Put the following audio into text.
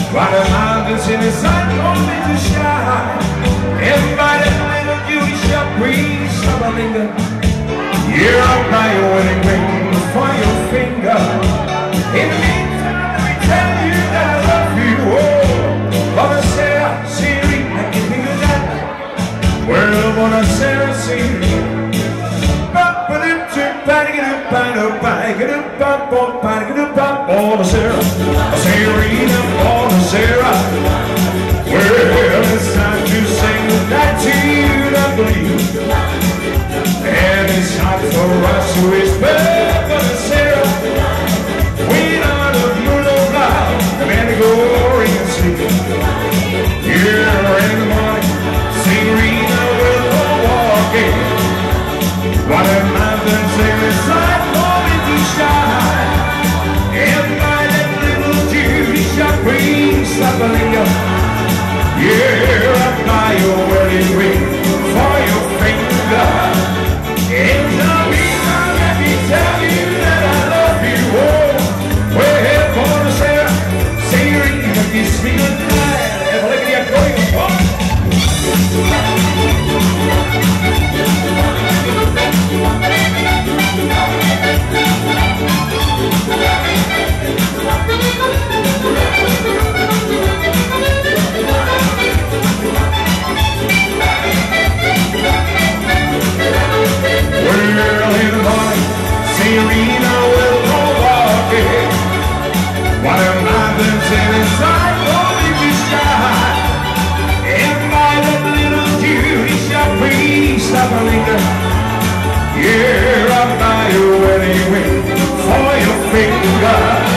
While the mountains in the sun only to shine, and by that little beauty shall breathe summer-linger. Here I'll buy your wedding ring for your finger. In the meantime, let me tell you that I love you. Oh, Bonacera, Siri, I can think of that. Well, Bonacera, Siri. Bonacera, Serena, Bonacera. Well, it's time to sing that tune, I believe. And it's time for us to respect Bonacera. Queen out of Roosendaal, the man to go and sleep. Here in the morning, Serena will go walking. While the mountains in the sun only to shine, and by that little beauty shall bring summer-linger. Yeah, I'll buy your wedding ring for your finger. And the meantime, let me tell you that I love you. Oh, well, Bonacera, Serena, kiss me goodnight. Have a look at that going. Well, in the morning, Serena will go walking, while the mountains in the sun only to shine, and by that little beauty shall breathe summer-linger. Yeah, I'll buy your wedding ring for your finger.